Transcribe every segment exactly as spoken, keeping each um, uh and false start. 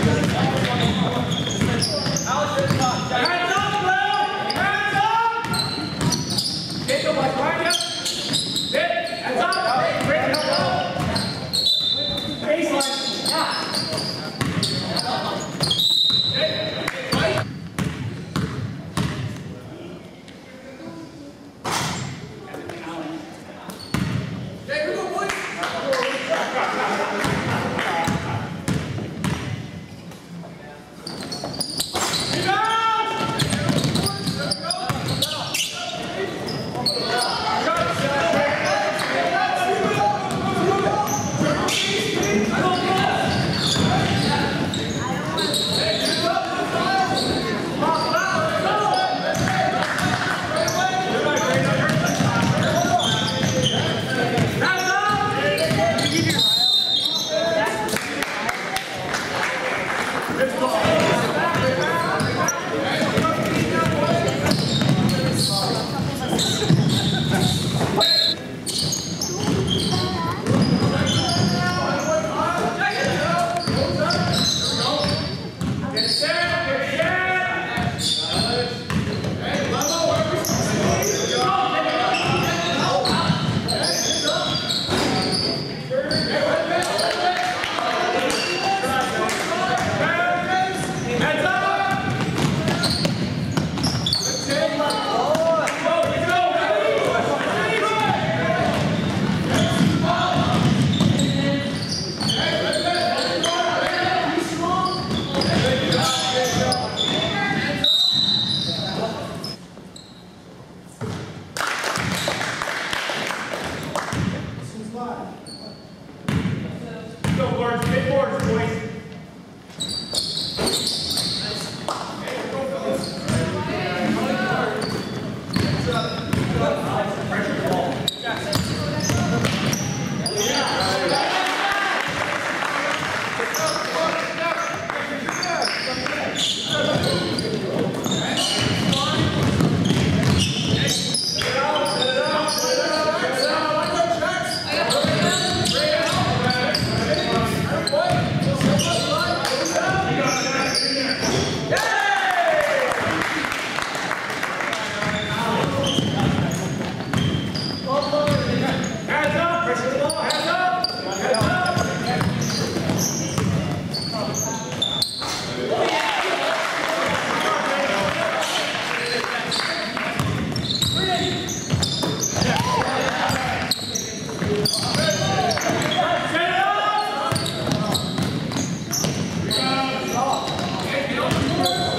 Go!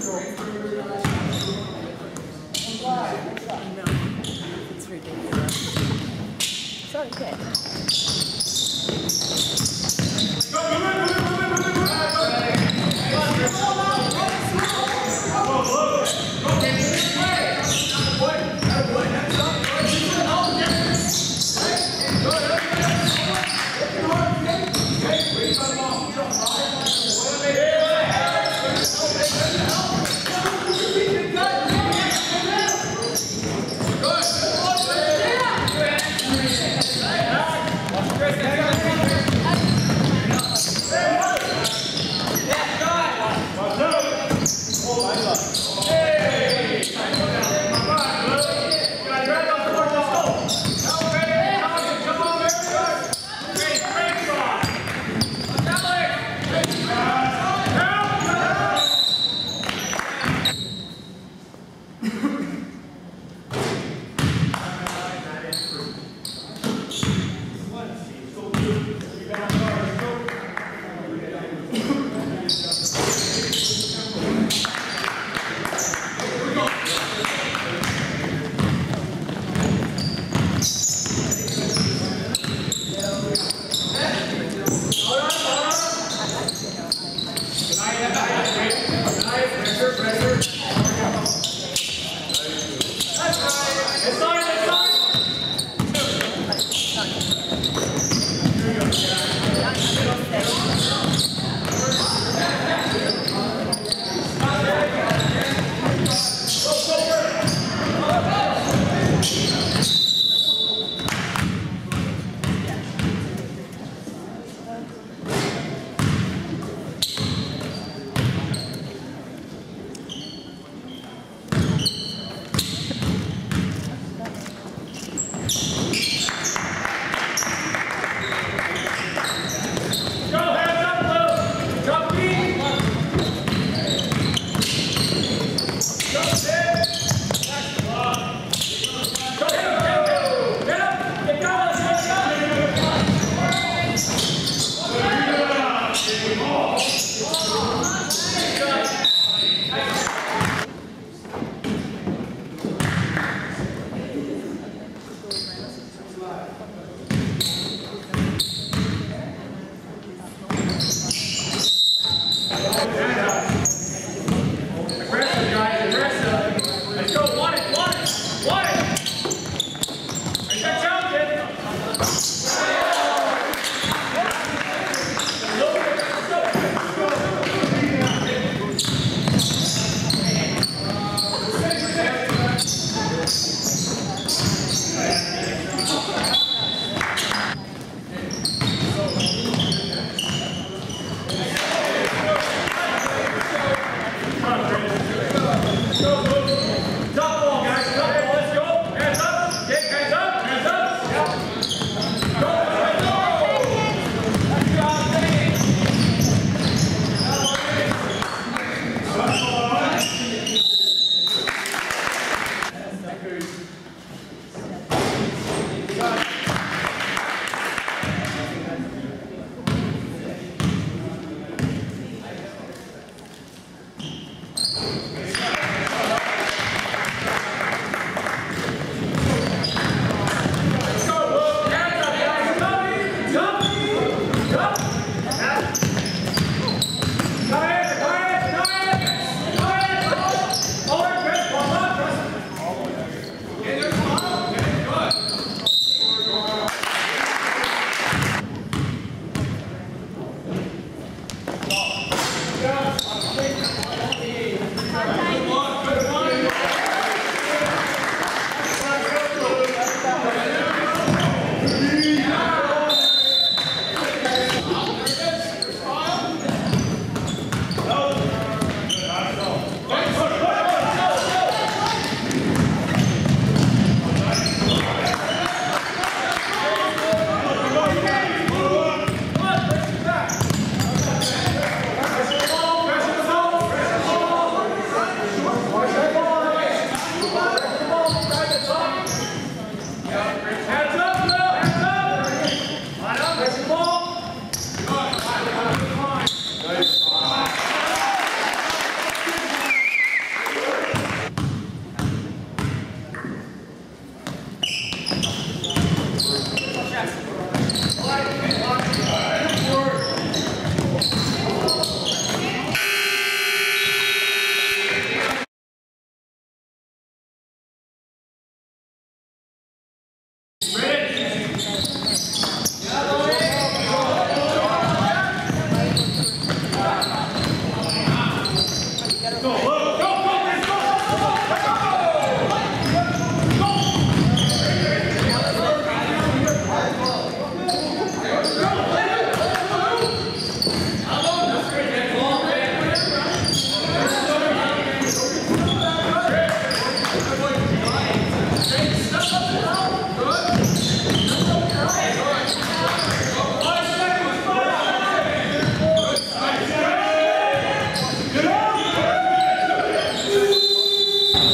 It's ridiculous. It's okay.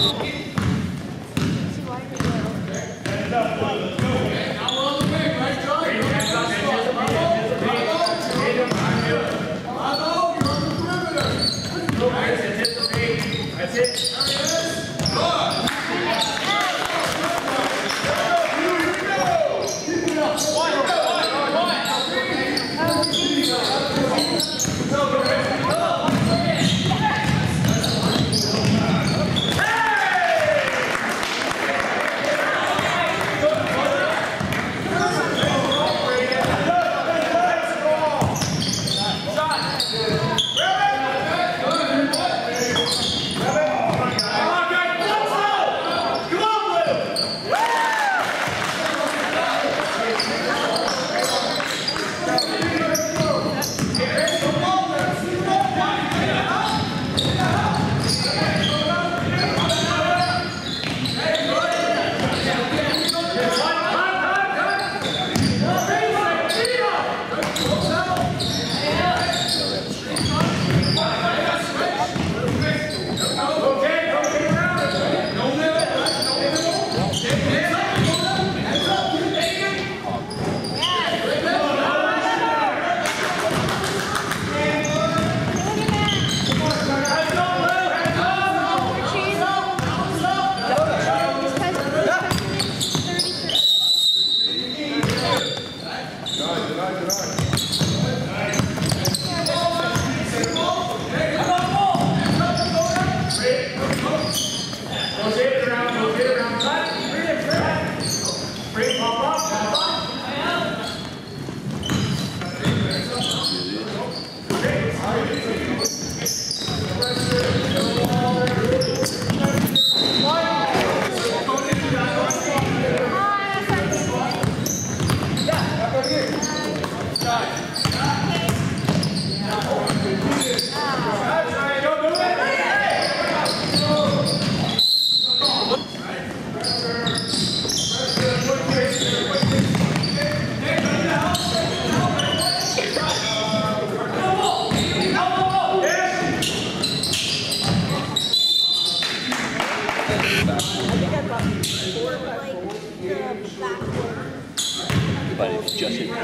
But it's just in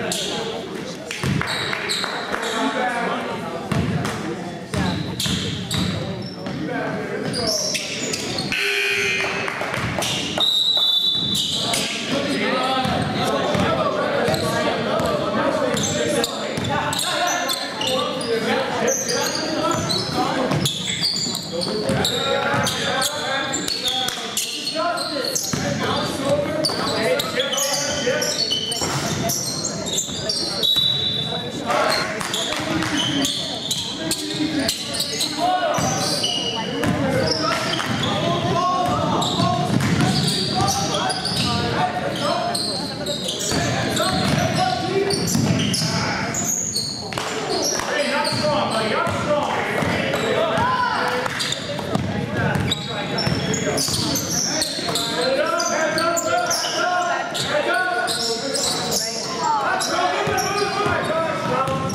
Let's go.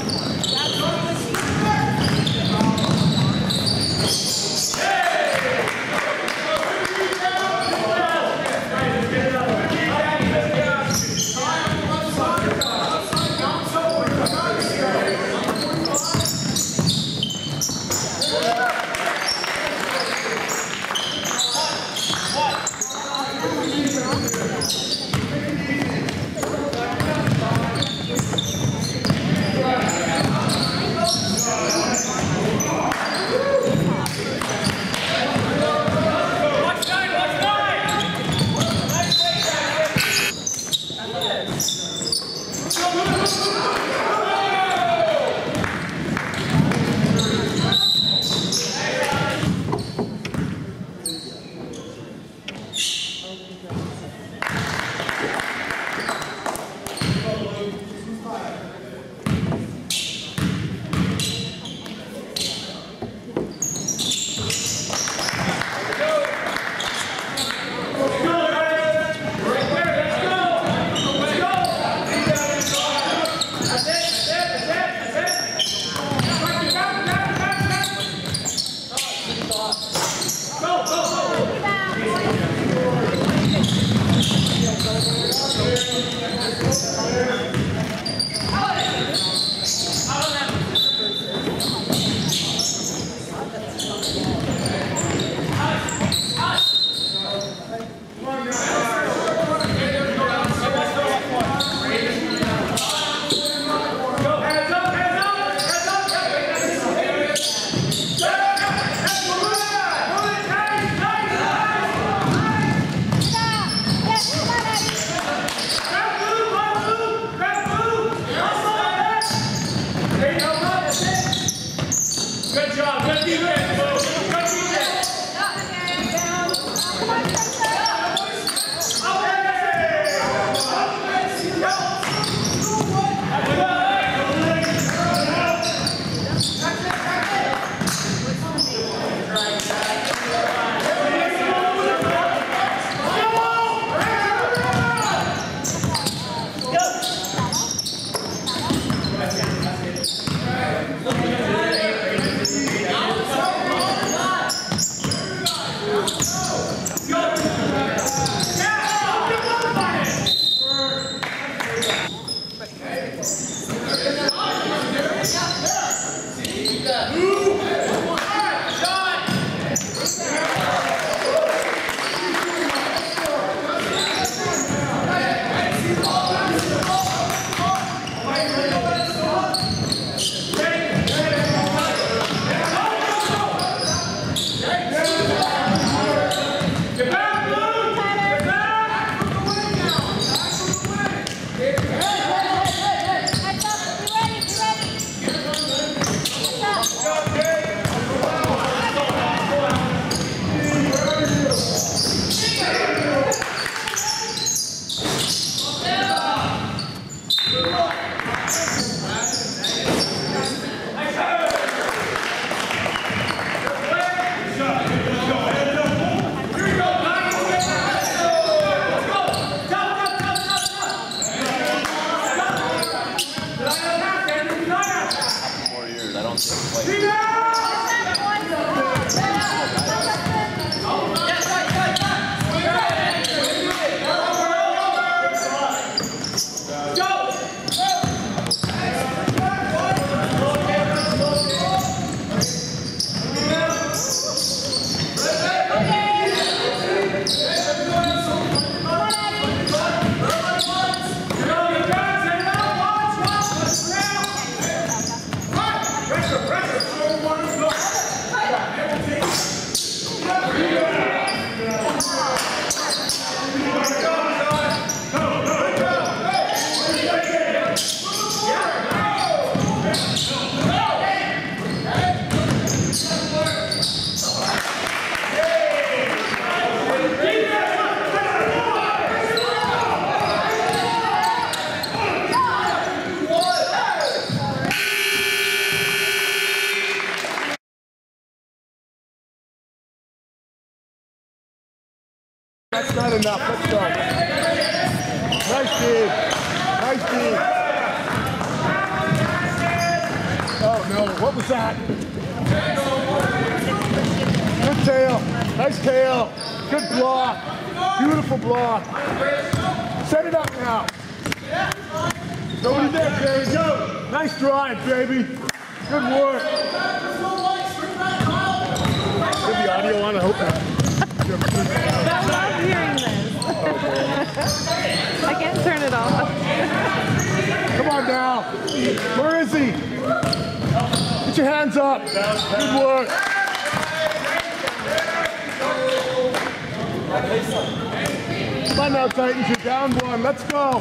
That's not enough. Let's go. Nice D. Nice D. Oh no, what was that? Good tail. Nice tail. Good block. Beautiful block. Set it up now. Nobody there, baby. Go. Nice drive, baby. Good work. Is the audio on? I hope not. I love hearing this. I can't turn it off. Come on now. Where is he? Get your hands up. Good work. Come on now, Titans. You're down one. Let's go.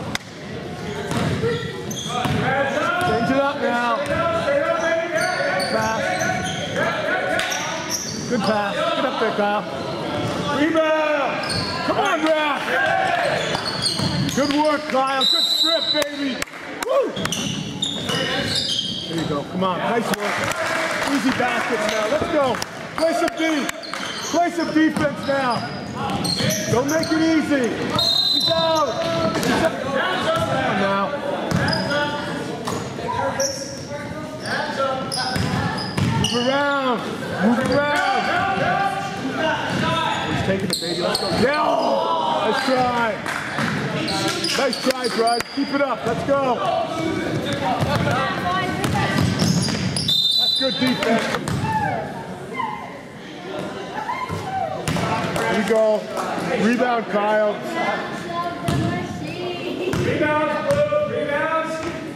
Change it up now. Pass. Good pass. Get up there, Kyle. Rebound. Come on, Raph. Good work, Kyle. Good strip, baby. Woo. There you go. Come on. Nice work. Easy baskets now. Let's go. Play some D. Play some defense now. Don't make it easy. He's out. He's out. Come on now. Move around. Move around. He's taking the baby. Let's go. Yeah. Nice try. Nice try, Brad. Keep it up. Let's go. That's good defense. Here we go. Rebound, Kyle. Rebounds, Blue. Rebounds.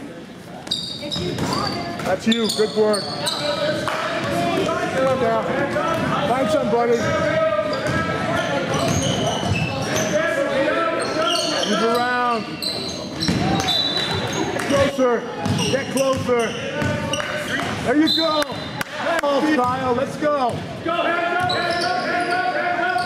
That's you. Good work. Come on now. Find somebody. Move around. Closer. Get closer. There you go. Oh, Kyle, let's go. Go, hands up, hands up, hands up, hands up.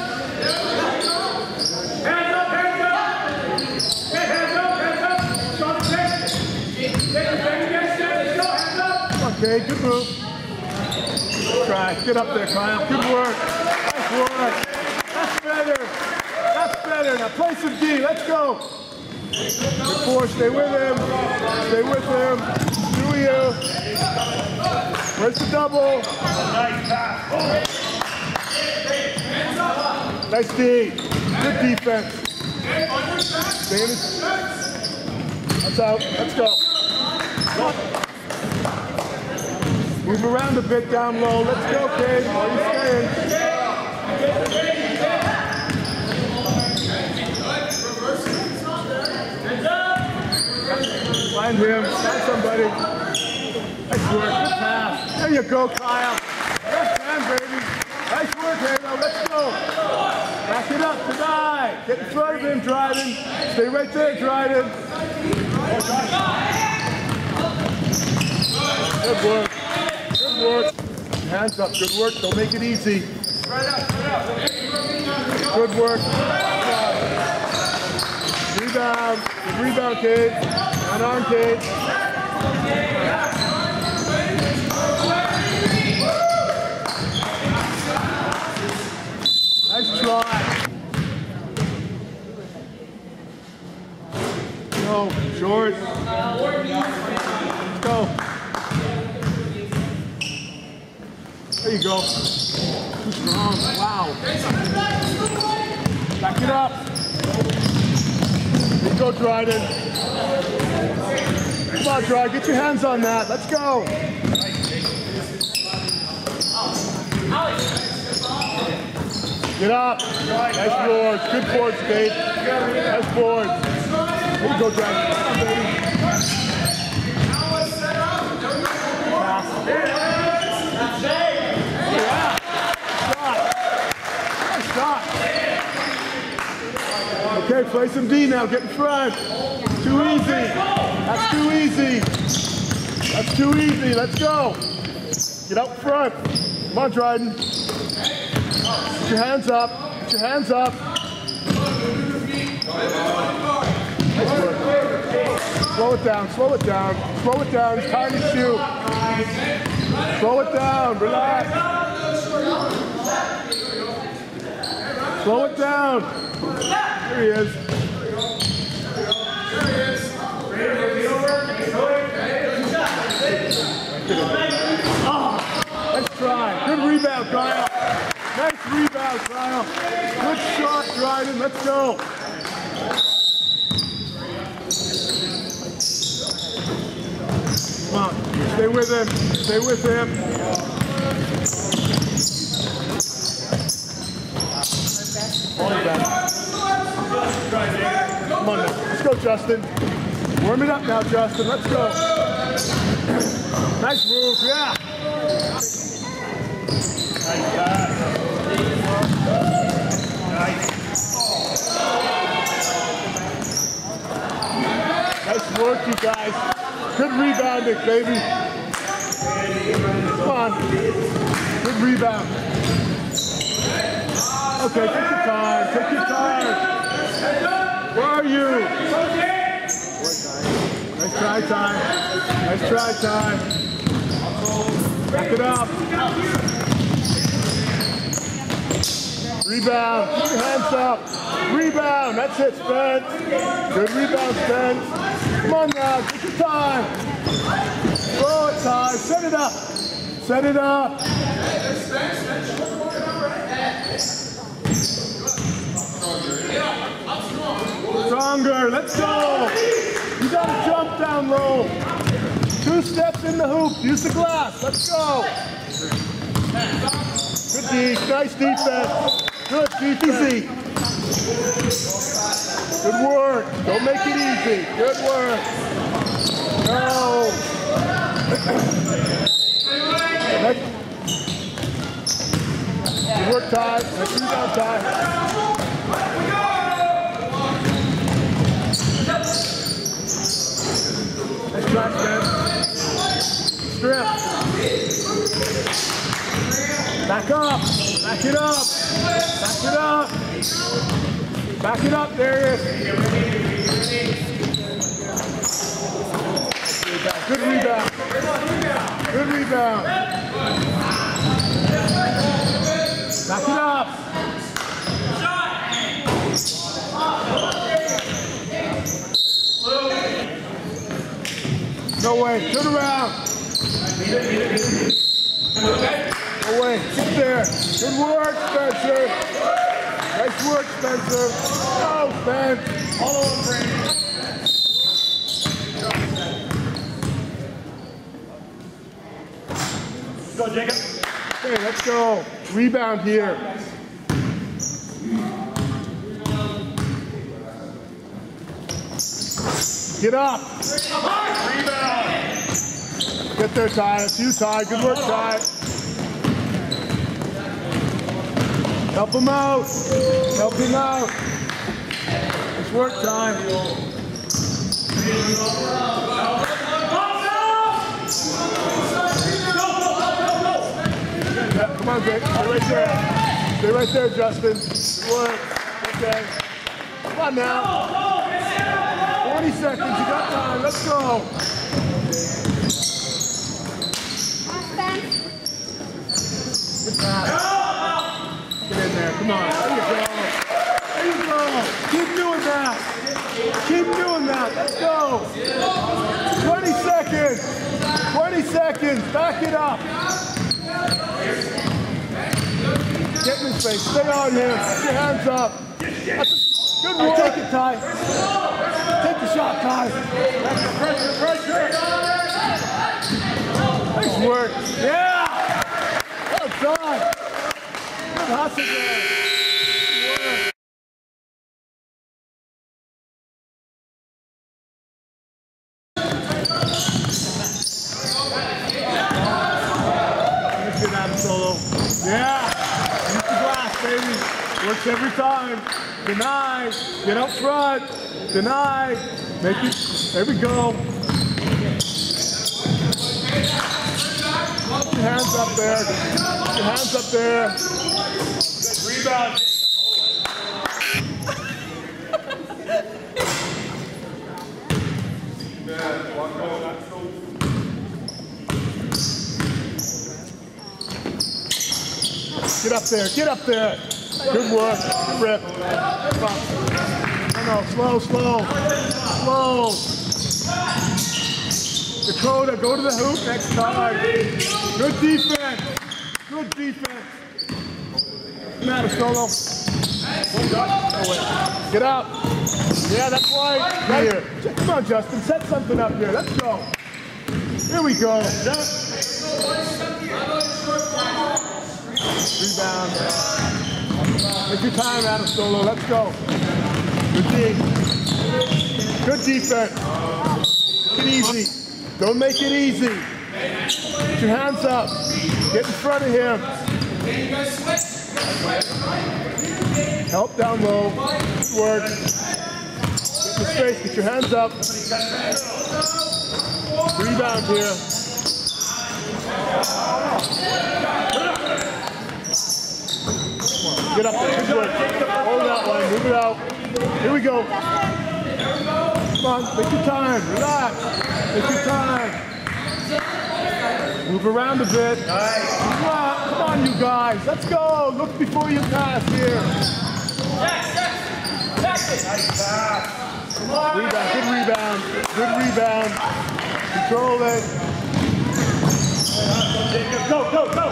Hands up, hands up. Get hands up, hands up. Stop the pitch. Take the thing against it. Go, hands up. Okay, good move. Try. Get up there, Kyle. Good work. Nice work. That's better. That's better. Now play some D. Let's go. Good four. Stay with him. Stay with him. Do you. Where's the double? Nice D. Good defense. Stay in his... That's out. Let's go. Move around a bit down low. Let's go, kid. Are you staying? Find him. Find somebody. Nice work. Good pass. There you go, Kyle. Yes, man, baby. Nice work, Halo. Let's go. Back it up. Deny. Get in front of him, Dryden. Stay right there, Dryden. Good work. Good work. Hands up. Good work. Don't make it easy. Good work. Rebound. Good rebound, kid. One on, kid. Nice try. Go. Short. Go. There you go. Too strong. Wow. Back it up. Let's go, Dryden. Come on, Dryden. Get your hands on that. Let's go. Get up. Nice boards. Good boards, Dave. Nice boards. There you go, Dryden. Come on, baby. Okay, play some D now. Get in front. Too easy. That's too easy. That's too easy. Let's go. Get out front. Come on, Dryden. Put your hands up. Put your hands up. Nice work. Slow it down. Slow it down. Slow it down. It's time to shoot. Slow it down. Relax. Slow it down. There he is. Oh, nice try. Good rebound, Kyle. Nice rebound, Kyle. Good shot, Dryden. Let's go. Come on. Stay with him. Stay with him. Come on now. Let's go, Justin. Warm it up now, Justin. Let's go. Nice move. Yeah. Nice pass. Nice. Nice work, you guys. Good rebounding, baby. Come on. Good rebound. Okay, take your time. Take your time. Where are you? Nice try time. Nice try time. Back it up. Rebound. Put your hands up. Rebound. That's it, Spence. Good rebound, Spence. Come on now. Take your time. Throw it, Ty. Set it up. Set it up. Stronger. Let's go. You got to jump down low. Two steps in the hoop. Use the glass. Let's go. Good D. Nice defense. Good. Keep easy. Good work. Don't make it easy. Good work. No. Good work, Ty. Nice rebound, Ty. Nice shot, man. Strip. Back up. Back it up. Back it up. Back it up, Darius. Good rebound. Good rebound. Back it up. No way. Turn around. No way. Sit there. Good work, Spencer. Nice work, Spencer. Oh, Spence. All over, Brandon. Go, Jacob. Okay, let's go. Rebound here. Get up. Rebound. Get there, Ty. It's you, Ty. Good work, Ty. Help him out. Help him out. Nice work, Ty. Yeah, come on, Jake. Stay right there. Stay right there, Justin. Good work. Okay. Come on now. twenty seconds. You got time. Let's go. Good pass. Get in there. Come on. There you go. There you go. Keep doing that. Keep doing that. Let's go. twenty seconds. twenty seconds. Back it up. Get in his face. Stay on him. Put your hands up. That's good work. Take it, Ty. Take the shot, Ty. Pressure, pressure. Nice work. Yeah. Well done. Good hustle there. Good work. Good Adam Solo. Yeah. Use the glass, baby. Works every time. Deny. Get up front. Deny. Make it. There we go. Put your hands up there. Put your hands up there. Rebound. Get up there. Get up there. Good work. Good rip. Come on. No, no, slow, slow. Slow. Dakota, go to the hoop next time. Good defense. Good defense. Not a solo. Get out. Yeah, that's right. Right here. Come on, Justin. Set something up here. Let's go. Here we go. Rebound. Take your time, Adam Solo. Let's go. Good D. Good defense. Make it easy. Don't make it easy. Put your hands up. Get in front of him. Help down low. Good work. Get in the space. Get your hands up. Rebound here. Get up there. Good work. Hold that line. Move it out. Here we go. Come on. Take your time. Relax. Take your time. Move around a bit. Come on, come on, you guys. Let's go. Look before you pass here. Rebound. Good rebound. Good rebound. Control it. Go, go, go.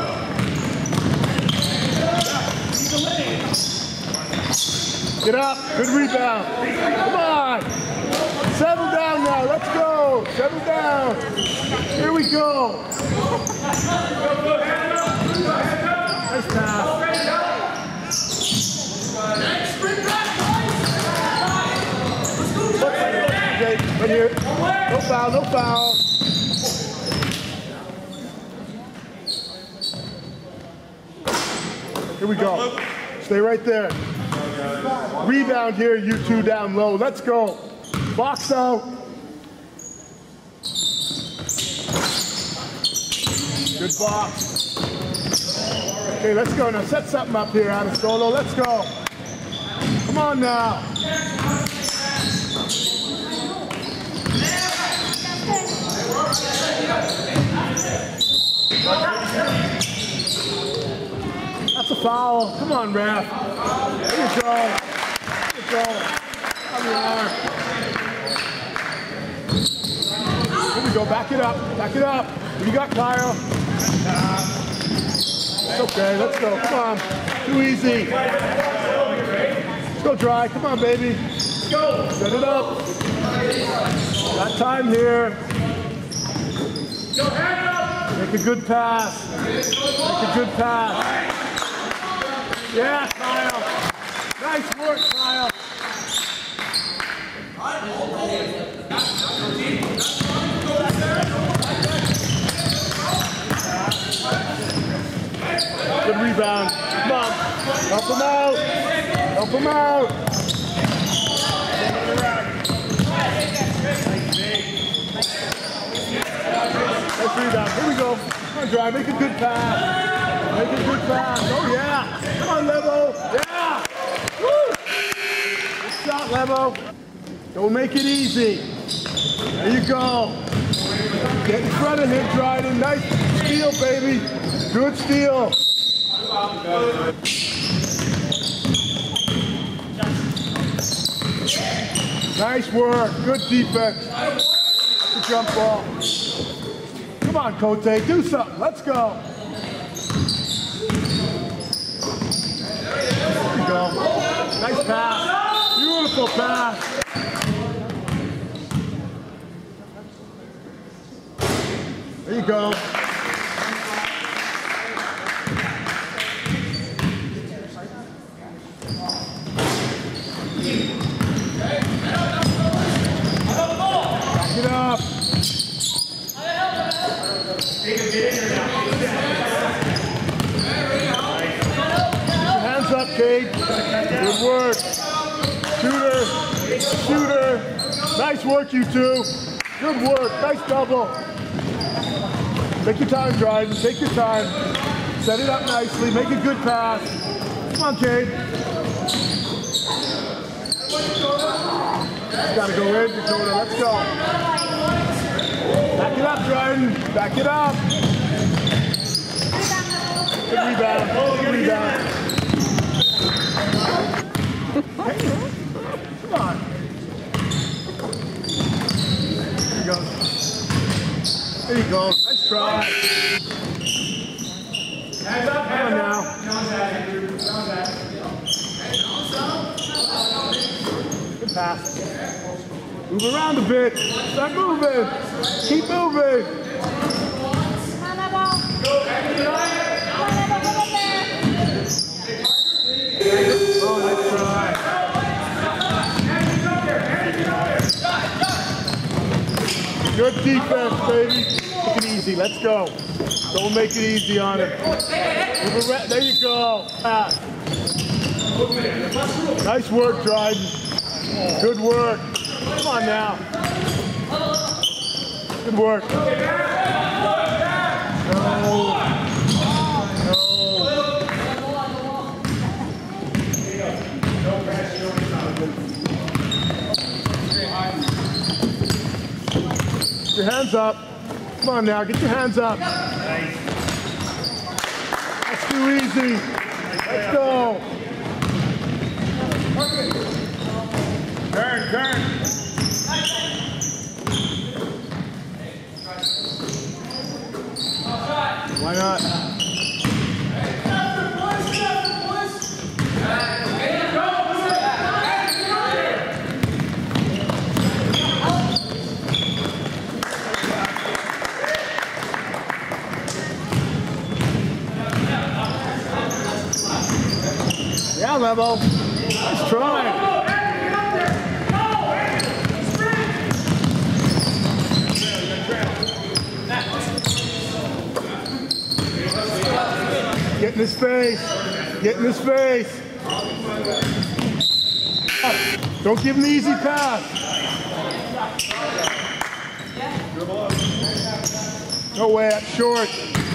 Get up. Good rebound. Come on. Settle down now. Let's go. Settle down. Here we go. Nice pass. Okay, right here. No foul, no foul. Here we go. Stay right there. Rebound here, you two down low. Let's go. Box out. Good box. Okay, let's go now. Set something up here, Adam Solo. Let's go. Come on now. That's a foul. Come on, ref. There you go. There you go. On your arm. Here we go. Back it up. Back it up. What you got, Kyle? It's okay. Let's go. Come on. Too easy. Let's go dry. Come on, baby. Let's go. Set it up. Got time here. Make a good pass. Make a good pass. Yeah, Kyle. Nice work, Kyle. Good rebound. Come on. Help him out. Help him out. Nice rebound. Here we go. Come on, drive. Make a good pass. Make a good pass. Oh, yeah. Come on, Levo. Yeah. Woo. Good shot, Levo. Don't make it easy. There you go. Get in front of him, Dryden. Nice steal, baby. Good steal. Nice work. Good defense. Good jump ball. Come on, Cote. Do something. Let's go. There you go. Nice pass. Beautiful pass. There you go. Back it up. Hands up, Kate. Good work. Shooter. Shooter. Nice work, you two. Good work. Nice double. Take your time, Dryden. Take your time. Set it up nicely. Make a good pass. Come on, Kate. Gotta go in, Dakota. Let's go. Back it up, Dryden. Back it up. Good rebound. Good rebound. There you go. Nice try. Hands up, Come on hands now. up. John's at it, Andrew. John's at it. Good pass. Move around a bit. Start moving. Keep moving. Come on, Evo. Come on, Evo, get in there. Oh, nice try. Good defense, baby. Make it easy. Let's go. Don't make it easy on him. Move around. There you go. Pass. Nice work, Dryden. Good work. Come on now. Good work. No. Get your hands up. Come on now, get your hands up. That's too easy. Let's go. Turn, turn. Why not? Yeah, Level. Nice try. Get in his face. Get in his face. Don't give him the easy pass. No way, that's short.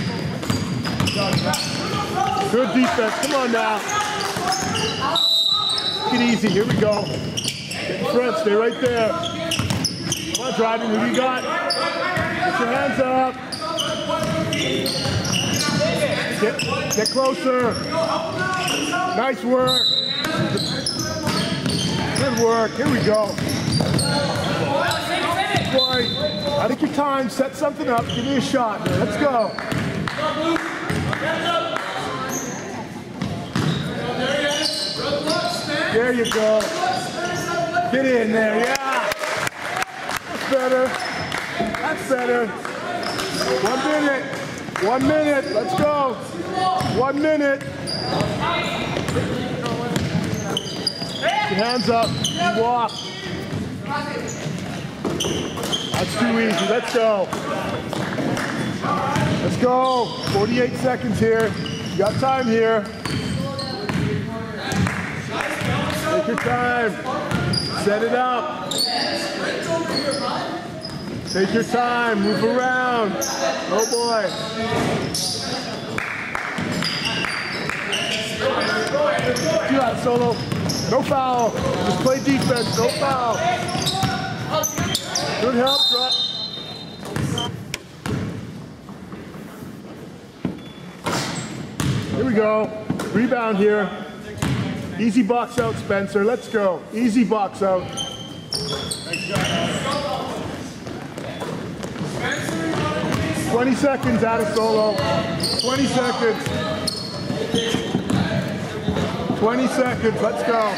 Good defense. Come on now. Take it easy. Here we go. Get in front. Stay right there. Come on, Dryden. Who you got? Get your hands up. Get, get closer. Nice work. Good work. Here we go. Boy, I think your time. Set something up. Give me a shot. Let's go. There you go. Get in there. Yeah. That's better. That's better. One minute. One minute. Let's go. One minute. Get your hands up. You walk. That's too easy. Let's go. Let's go. forty-eight seconds here. You got time here. Take your time. Set it up. Take your time. Move around. Oh boy. You got it, Solo. No foul. Just play defense. No foul. Good help, drop. Here we go. Rebound here. Easy box out, Spencer. Let's go. Easy box out. twenty seconds out of Solo. twenty seconds. twenty seconds. Let's go.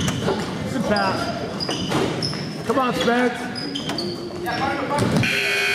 Good pass. Come on, Spence.